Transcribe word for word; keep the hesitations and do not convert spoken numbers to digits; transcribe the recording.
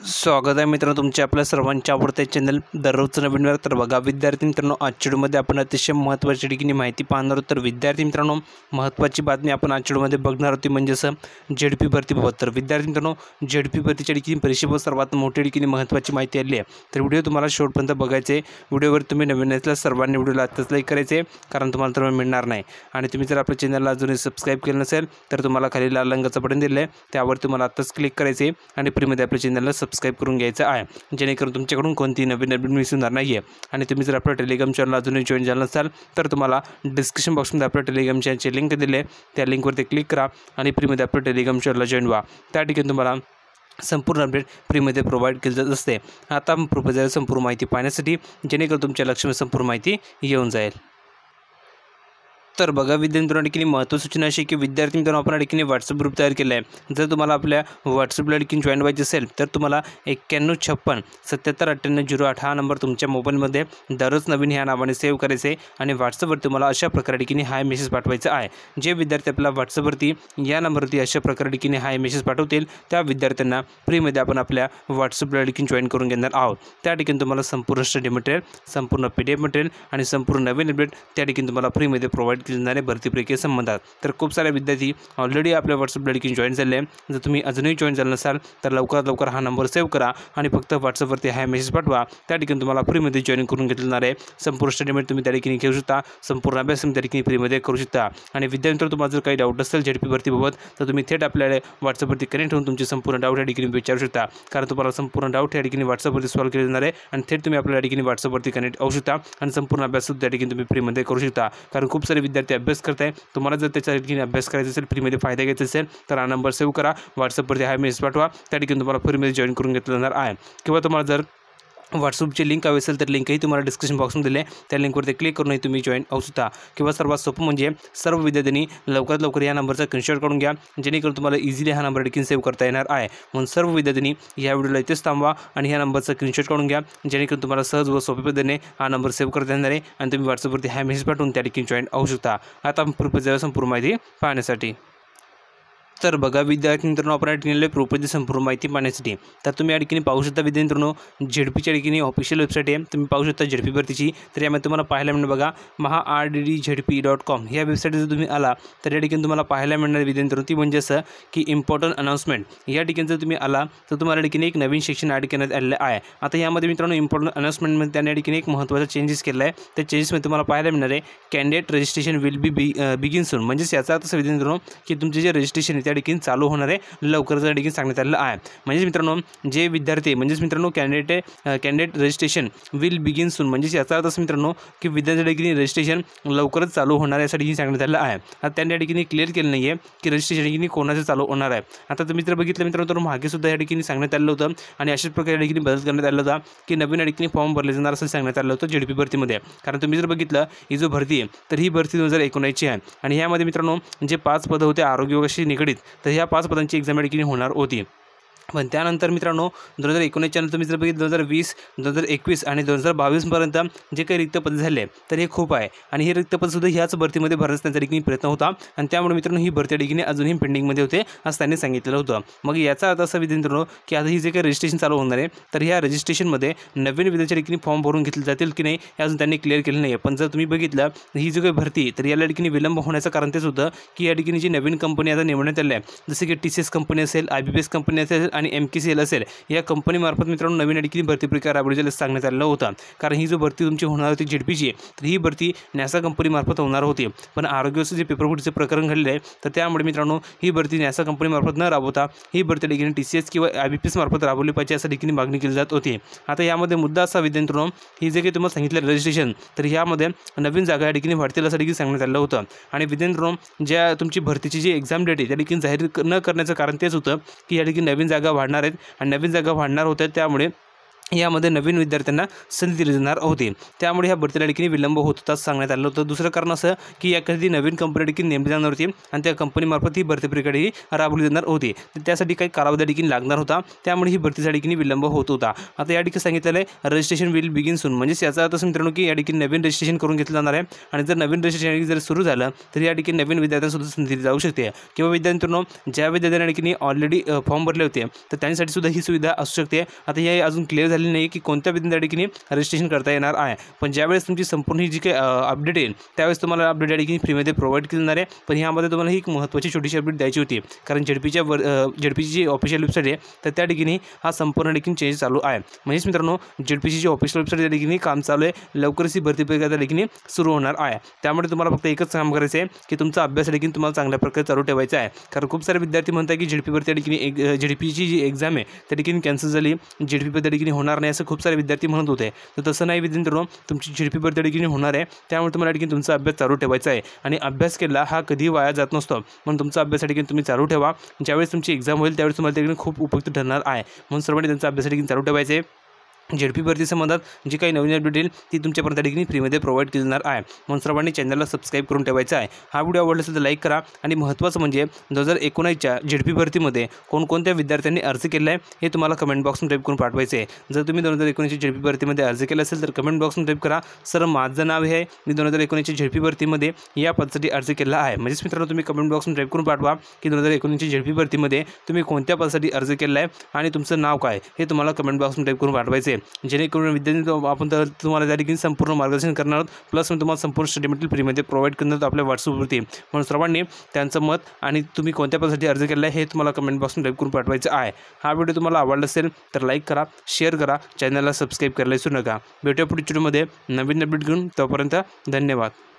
स्वागत आहे मित्रांनो तुमच्या आपल्या सर्वांच्या आवडत्या चॅनल दररोजचं नवीन वेळ. तर बघा विद्यार्थी मित्रांनो, आजच्या व्हिडिओमध्ये आपण अतिशय महत्त्वाची ठिकाणी माहिती पाहणार आहोत. तर विद्यार्थी मित्रांनो, महत्त्वाची बातमी आपण आजच्या व्हिडिओमध्ये बघणार आहोत म्हणजेच झेडपी भरतीबाबत. तर विद्यार्थी मित्रांनो, झेडपी भरतीच्या ठिकाणी परीक्षेबाबत सर्वात मोठी ठिकाणी महत्त्वाची माहिती आली आहे. तर व्हिडिओ तुम्हाला शेवटपर्यंत बघायचे. व्हिडिओवर तुम्ही नवीन असल्यास सर्वांनी व्हिडिओला आत्ताच लाईक करायचे, कारण तुम्हाला तर मिळणार नाही. आणि तुम्ही जर आपल्या चॅनलला अजूनही सबस्क्राईब केलं नसेल तर तुम्हाला खाली लाल रंगाचं बटन दिलं आहे, त्यावर तुम्हाला आत्ताच क्लिक करायचे आणि फ्रीमध्ये आपल्या चॅनलला सबस्क्राईब करून घ्यायचं आहे, जेणेकरून तुमच्याकडून कोणती नवीन अपडेट मिस होणार नाही आहे. आणि तुम्ही जर आपल्या टेलिग्राम चॅनल अजूनही जॉईन झाला नसाल तर तुम्हाला डिस्क्रिप्शन बॉक्समध्ये आपल्या टेलिग्राम चॅनलची लिंक दिली आहे, त्या लिंकवरती क्लिक करा आणि फ्रीमध्ये आपल्या टेलिग्राम चॅनलला जॉईन व्हा. त्या ठिकाणी तुम्हाला संपूर्ण अपडेट फ्रीमध्ये प्रोव्हाइड केली जात असते. आता आपण प्रोफाईल संपूर्ण माहिती पाहण्यासाठी, जेणेकरून तुमच्या लक्षात संपूर्ण माहिती येऊन जाईल. तर बघा विद्यार्थी मित्रांनो, ठिकाणी महत्त्वाची सूचना अशी की विद्यार्थी मित्रांनो, आपण ठिकाणी व्हॉट्सअप ग्रुप तयार केला आहे. जर तुम्हाला आपल्या व्हॉट्सअपला ठिकाणी जॉईन व्हायचे असेल तर तुम्हाला एक्क्याण्णव छप्पन सत्याहत्तर अठ्ठ्याण्णव झिरो आठ हा नंबर तुमच्या मोबाईलमध्ये दररोज नवीन ह्या नावाने सेव्ह करायचे आहे. आणि व्हॉट्सअपवर तुम्हाला अशा प्रकारे ठिकाणी हाय मेसेज पाठवायचा आहे. जे विद्यार्थी आपल्या व्हॉट्सअपवरती या नंबरवरती अशा प्रकारे ठिकाणी हाय मेसेज पाठवतील त्या विद्यार्थ्यांना फ्रीमध्ये आपण आपल्या व्हॉट्सअपला ठिकाणी जॉईन करून घेणार आहोत. त्या ठिकाणी तुम्हाला संपूर्ण स्टडी मटेरियल, संपूर्ण पी डी एफ मटेरियल आणि संपूर्ण नवीन अपडेट त्या ठिकाणी तुम्हाला फ्रीमध्ये प्रोव्हाइड केले जाणारे भरती प्रक्रिये संबंधात. तर खूप सारे विद्यार्थी ऑलरेडी आपल्या व्हॉट्सअपला ठिकाणी जॉईन झाले आहे. जर तुम्ही अजूनही जॉईन झाला नसाल तर लवकरात लवकर हा नंबर सेव्ह करा आणि फक्त व्हॉट्सअपवरती हाय मेसेज पाठवा. त्या ठिकाणी तुम्हाला फ्रीमध्ये जॉईन करून घेतलं जाणार आहे. संपूर्ण स्टडीमध्ये तुम्ही त्या ठिकाणी घेऊ शकता, संपूर्ण अभ्यास तुम्ही त्या ठिकाणी फ्रीमध्ये करू शकता. आणि विद्यार्थ्यांवर तुम्हाला जर काही डाऊट असेल झेडपी भरतीबाबत तर तुम्ही थेट आपल्याला व्हॉट्सअपवरती कनेक्ट होऊन तुमचे संपूर्ण डाऊट या ठिकाणी विचारू शकता, कारण तुम्हाला संपूर्ण डाऊट या ठिकाणी व्हॉट्सअपवरती सॉल्व्ह केले जाणार आहे. आणि थेट तुम्ही आपल्या ठिकाणी व्हॉट्सअपवरती कनेक्ट होऊ शकता आणि संपूर्ण अभ्यास त्या ठिकाणी तुम्ही फ्रीमध्ये करू शकता. कारण खूप सारे विद्यार्थी अभ्यास करताय. तुम्हाला जर त्याच्या ठिकाणी अभ्यास करायचा असेल, फ्रीमध्ये फायदा घ्यायचा असेल तर हा नंबर सेव्ह करा, व्हॉट्सअपवरती हाय मेसेज पाठवा. त्या ठिकाणी तुम्हाला फ्रीमध्ये जॉईन करून घेतलं जाणार आहे. किंवा तुम्हाला जर व्हॉट्सअपची लिंक हवी असेल तर लिंकही तुम्हाला डिस्क्रिप्शन बॉक्समध्ये दिले, त्या लिंकवरती क्लिक करूनही तुम्ही जॉईन होऊ शकता. किंवा सर्वात सोपं म्हणजे सर्व विद्यार्थ्यांनी लवकरात लवकर या नंबरचा स्क्रीनशॉट काढून घ्या, जेणेकरून तुम्हाला इझिली हा नंबर देखील सेव्ह करता येणार आहे. म्हणून सर्व विद्यार्थ्यांनी या व्हिडिओला इथेच थांबवा आणि ह्या नंबरचा स्क्रीनशॉट काढून घ्या, जेणेकरून तुम्हाला सहज व सोप्या पद्धतीने हा नंबर सेव्ह करता येणार आहे आणि तुम्ही व्हॉट्सअपवरती हाय मेसेज पाठवून त्या ठिकाणी जॉईन होऊ शकता. आता आपण प्रोफाईल संपूर्ण माहिती पाहण्यासाठी. तर बघा विद्यार्थी मित्रांनो, आपण या ठिकाणी प्रोफाईलची संपूर्ण माहिती पाहण्यासाठी तर तुम्ही या ठिकाणी पाहू शकता विद्यार्थी मित्रांनो, झेडपीच्या ठिकाणी ऑफिशियल वेबसाईट आहे, तुम्ही पाहू शकता झेडपी भरतीची. तर यामध्ये तुम्हाला पाहायला मिळणार बघा Maha R D D ZP dot com ह्या वेबसाईट जर तुम्ही आला तर या ठिकाणी तुम्हाला पाहायला मिळणार विद्यार्थी मित्रांनो ती म्हणजे असं की इम्पॉर्टंट अनाउन्समेंट. या ठिकाणी जर तुम्ही आला तर तुम्हाला या ठिकाणी एक नवीन सेक्शन ॲड करण्यात आलेलं आहे. आता यामध्ये मित्रांनो इम्पॉर्टंट अनाउन्समेंटमध्ये त्याने या ठिकाणी एक महत्त्वाचा चेंजेस केला आहे. त्या चेंजेसमध्ये तुम्हाला पाहायला मिळणार आहे candidate registration will be be begin soon. म्हणजेच याचा अर्थ असं विद्यार्थी मित्रांनो की तुमचे जे रजिस्ट्रेशन आहे त्या ठिकाणी चालू होणार आहे लवकरच या ठिकाणी सांगण्यात आलेलं आहे. म्हणजेच मित्रांनो जे विद्यार्थी म्हणजेच मित्रांनो candidate candidate registration will begin soon, म्हणजेच याचा अर्थ असं मित्रांनो की विद्यार्थ्याच्या ठिकाणी रजिस्ट्रेशन लवकरच चालू होणार आहे यासाठी सांगण्यात आलेलं आहे. आता त्यांनी या ठिकाणी क्लिअर केलं नाही आहे की रजिस्ट्रेशन ठिकाणी कोणाचं चालू होणार आहे. आता तुम्ही जर बघितलं मित्रांनो तर मागे सुद्धा या ठिकाणी सांगण्यात आलं होतं आणि अशाच प्रकारे या ठिकाणी बदल करण्यात आला होता की नवीन या ठिकाणी फॉर्म भरले जाणार असं सांगण्यात आलं होतं झेडपी भरतीमध्ये. कारण तुम्ही जर बघितलं ही जो भरती आहे तर ही भरती दोन हजार एकोणीसची आहे आणि यामध्ये मित्रांनो जे पाच पदं होते आरोग्य विभागाशी निगडीत, तर ह्या पाच पदांची एक्झाम या ठिकाणी होणार होती. पण त्यानंतर मित्रांनो दोन हजार एकोणीसच्या नंतर तुम्ही जर बघितलं दोन हजार वीस दोन हजार एकवीस आणि दोन हजार बावीसपर्यंत जे काही रिक्त पद झाले तर हे खूप आहे. आणि हे रिक्त पदसुद्धा ह्याच भरतीमध्ये भरण्याचा त्यांचा ठिकाणी प्रयत्न होता आणि त्यामुळे मित्रांनो ही भरती ठिकाणी अजूनही पेंडिंगमध्ये होते असं त्यांनी सांगितलेलं होतं. मग याचा अर्थ असा विद्यार्थी मित्रांनो की आता ही जे काही रजिस्ट्रेशन चालू होणार आहे तर ह्या रजिस्ट्रेशनमध्ये नवीन विद्यार्थ्याच्या ठिकाणी फॉर्म भरून घेतले जातील की नाही हे अजून त्यांनी क्लिअर केलं नाही. पण जर तुम्ही बघितलं ही जी काही भरती तर याला ठिकाणी विलंब होण्याचं कारण तेच होतं की या ठिकाणी जी नवीन कंपनी आता निवडण्यात आल्या आहे, जसे की टी सी एस कंपनी असेल, I B P S company असेल आणि एम के सी एल असेल, या कंपनीमार्फत मित्रांनो नवीन ठिकाणी भरती प्रक्रिया राबवली सांगण्यात आलेलं होतं. कारण ही जो भरती तुमची होणार होती झेडपीची तर ही भरती नॅसा कंपनीमार्फत होणार होती. पण आरोग्याचं जे पेपरफुटीचे प्रकरण घडले आहे तर त्यामुळे मित्रांनो ही भरती नॅसा कंपनीमार्फत न राबवता ही भरती ठिकाणी टी सी एस किंवा आय बी पी एस मार्फत राबवली पाहिजे असं ठिकाणी मागणी केली जात होती. आता यामध्ये मुद्दा असा विद्यार्थी मित्रांनो ही जे काही तुम्हाला सांगितलं रजिस्ट्रेशन तर यामध्ये नवीन जागा या ठिकाणी वाढतील असं ठिकाणी सांगण्यात आलं होतं. आणि विद्यार्थी मित्रांनो ज्या तुमची भरतीची जी एक्झाम डेट आहे त्या ठिकाणी जाहीर न करण्याचं कारण तेच होतं की या ठिकाणी नवीन जागा वाढणार आहेत आणि नवीन जागा वाढणार होत्या, त्यामुळे यामध्ये नवीन विद्यार्थ्यांना संधी दिली जाणार होती, त्यामुळे ह्या भरतीला देखील विलंब होत होता सांगण्यात आलं होतं। दुसरं कारण असं की या कधी नवीन कंपनी देखील नेमली जाणार होती आणि त्या कंपनीमार्फत ही भरती प्रक्रिया राबवली जाणार होती, तर त्यासाठी काही कालावधी देखील लागणार होता, त्यामुळे ही भरतीसाठी देखील विलंब होत होता। आता या ठिकाणी सांगितलेलं आहे रजिस्ट्रेशन विल बिगिन सून, म्हणजे याचा अर्थ मित्रांनो की या ठिकाणी नवीन रजिस्ट्रेशन करून घेतलं जाणार आहे आणि जर नवीन रजिस्ट्रेशन जर सुरू झालं तर या ठिकाणी नवीन विद्यार्थ्यांसुद्धा संधी दिली जाऊ शकते किंवा विद्यार्थ्यांनो ज्या विद्यार्थ्यांनी ठिकाणी ऑलरेडी फॉर्म भरले होते तर त्यांच्यासाठी सुद्धा ही सुविधा असू शकते। आता हे अजून क्लिअर झाली नाही की कोणत्या त्या ठिकाणी रजिस्ट्रेशन करता येणार आहे, पण ज्यावेळेस तुमची संपूर्ण ही जी काही अपडेट येईल त्यावेळेस तुम्हाला अपडेट या ठिकाणी फ्रीमध्ये प्रोव्हाइड केली जाणार आहे। पण ह्यामध्ये तुम्हाला ही एक महत्त्वाची छोटीशी अपडेट द्यायची होती, कारण झेडपीच्या वर झेडपीची जी ऑफिशियल वेबसाईट आहे तर त्या ठिकाणी हा संपूर्ण ठिकाणी चेंज चालू आहे। म्हणजेच मित्रांनो झेडपीची जी ऑफिशियल वेबसाईट त्या ठिकाणी काम चालू आहे, लवकरच ही भरती प्रक्रिया त्या ठिकाणी सुरू होणार आहे। त्यामुळे तुम्हाला फक्त एकच काम करायचं आहे की तुमचा अभ्यास देखील तुम्हाला चांगल्या प्रकारे चालू ठेवायचा आहे, कारण खूप सारे विद्यार्थी म्हणतात की झेडपी भरती त्या ठिकाणी एक झेडपीची जी एक्झाम आहे त्या ठिकाणी कॅन्सल झाली, झेडपी त्या ठिकाणी होणार नाही असं खूप सारे विद्यार्थी म्हणत होते, तर तसं नाही विद्यार्थ्यांनो तुमची झेडपी भरती त्या ठिकाणी होणार आहे। त्यामुळे तुम्हाला ठिकाणी तुमचा अभ्यास चालू ठेवायचा आहे आणि अभ्यास केला हा कधी वाया जात नसतो, म्हणून तुमचा अभ्यास ठिकाणी तुम्ही चालू ठेवा। ज्यावेळेस तुमची एक्झाम होईल त्यावेळेस तुम्हाला ठिकाणी खूप उपयुक्त ठरणार आहे, म्हणून सर्वांनी त्यांचा अभ्यास ठिकाणी चालू ठेवायचे। झेडपी भरती संबंधात जी काही नवीन अपडेट येईल ती तुमच्यापर्यंत त्या ठिकाणी फ्रीमध्ये प्रोव्हाइड केली जाणार आहे, म्हणून सर्वांनी चॅनलला सबस्क्राईब करून ठेवायचं आहे। हा व्हिडिओ आवडला असेल तर लाईक करा आणि महत्त्वाचं म्हणजे दोन हजार एकोणीसच्या झेडपी भरतीमध्ये कोणकोणत्या विद्यार्थ्यांनी अर्ज केला आहे हे तुम्हाला कमेंट बॉक्समध्ये टाईप करून पाठवायचे आहे। जर तुम्ही दोन हजार एकोणीसच्या झेडपी भरतीमध्ये अर्ज केला असेल तर कमेंट बॉक्समध्ये टाईप करा सर माझं नाव हे आहे, मी दोन हजार एकोणीसच्या झेडपी भरतीमध्ये या पदासाठी अर्ज केला आहे। म्हणजेच मित्रांनो तुम्ही कमेंट बॉक्समध्ये टाईप करून पाठवा की दोन हजार एकोणीसच्या झेडपी भरतीमध्ये तुम्ही कोणत्या पदासाठी अर्ज केला आहे आणि तुमचं नाव काय हे तुम्हाला कमेंट बॉक्समध्ये टाईप करून पाठवायचे, जेणेकरून विद्यार्थी आपण तर तुम्हाला त्या ठिकाणी संपूर्ण मार्गदर्शन करणार आहोत, प्लस मी तुम्हाला संपूर्ण स्टडी मटेरियल फ्रीमध्ये प्रोव्हाइड करणार आहोत आपल्या व्हॉट्सअपवरती। म्हणून सर्वांनी त्यांचं मत आणि तुम्ही कोणत्या पदासाठी अर्ज केला आहे हे तुम्हाला कमेंट बॉक्समध्ये टाईप करून पाठवायचं आहे। हा व्हिडिओ तुम्हाला आवडला असेल तर लाईक करा, शेअर करा, चॅनलला सबस्क्राईब करायला विसरू नका। भेटूया पुढच्या व्हिडिओमध्ये नवीन अपडेट घेऊन, तोपर्यंत धन्यवाद।